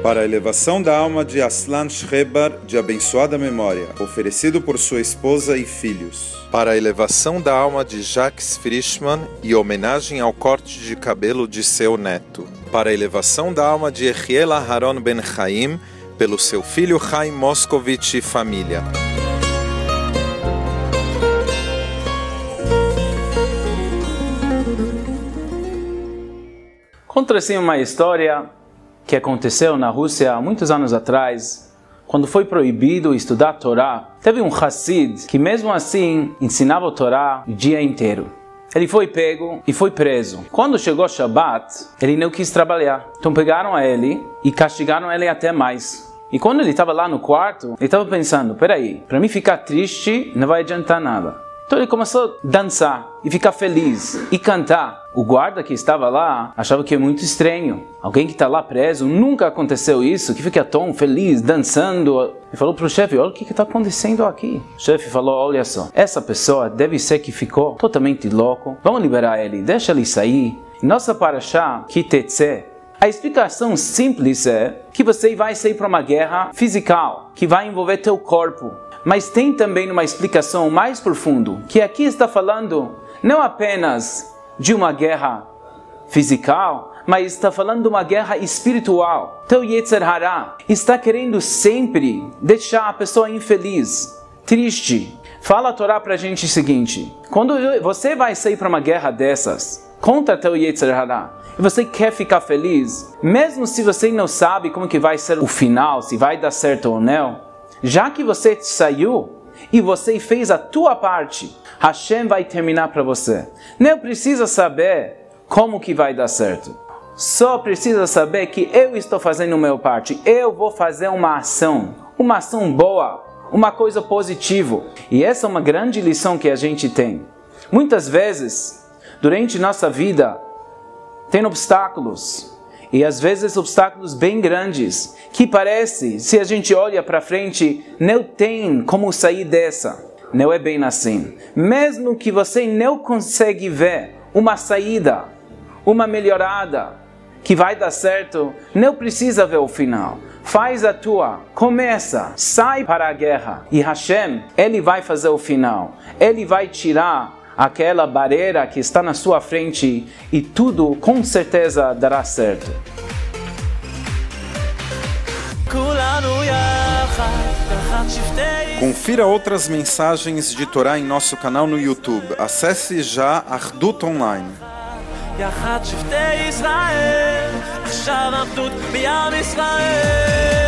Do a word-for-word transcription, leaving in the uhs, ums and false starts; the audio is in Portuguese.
Para a elevação da alma de Aslan Shrebar, de abençoada memória, oferecido por sua esposa e filhos. Para a elevação da alma de Jacques Frischmann e homenagem ao corte de cabelo de seu neto. Para a elevação da alma de Echiel Aharon Ben Chaim, pelo seu filho Chaim Moscovitch e família. Conta-se uma história que aconteceu na Rússia há muitos anos atrás, quando foi proibido estudar a Torá. Teve um Hassid que mesmo assim ensinava a Torá o dia inteiro. Ele foi pego e foi preso. Quando chegou Shabbat, ele não quis trabalhar. Então pegaram ele e castigaram ele até mais. E quando ele estava lá no quarto, ele estava pensando, peraí, para mim ficar triste não vai adiantar nada. Então ele começou a dançar e ficar feliz e cantar. O guarda que estava lá achava que é muito estranho. Alguém que está lá preso, nunca aconteceu isso, que fica tão feliz, dançando. Ele falou para o chefe, olha o que está acontecendo aqui. O chefe falou, olha só, essa pessoa deve ser que ficou totalmente louco. Vamos liberar ele, deixa ele sair. Nossa Parashá, Ki Tetzeh, a explicação simples é que você vai sair para uma guerra física, que vai envolver teu corpo. Mas tem também uma explicação mais profunda, que aqui está falando não apenas de uma guerra física, mas está falando de uma guerra espiritual. Então Yetzer Hara está querendo sempre deixar a pessoa infeliz, triste. Fala a Torá para a gente o seguinte, quando você vai sair para uma guerra dessas, contra teu Yetzer Hara, e você quer ficar feliz, mesmo se você não sabe como que vai ser o final, se vai dar certo ou não, já que você saiu e você fez a tua parte, Hashem vai terminar para você. Não precisa saber como que vai dar certo. Só precisa saber que eu estou fazendo a minha parte. Eu vou fazer uma ação, uma ação boa, uma coisa positiva. E essa é uma grande lição que a gente tem. Muitas vezes, durante nossa vida, tem obstáculos. E às vezes obstáculos bem grandes, que parece, se a gente olha para frente, não tem como sair dessa. Não é bem assim. Mesmo que você não consegue ver uma saída, uma melhorada, que vai dar certo, não precisa ver o final. Faz a tua, começa, sai para a guerra. E Hashem, Ele vai fazer o final. Ele vai tirar aquela barreira que está na sua frente e tudo com certeza dará certo. Confira outras mensagens de Torá em nosso canal no YouTube. Acesse já Achdut Online. יחד שבטי ישראל, עכשיו אחדות בעם ישראל.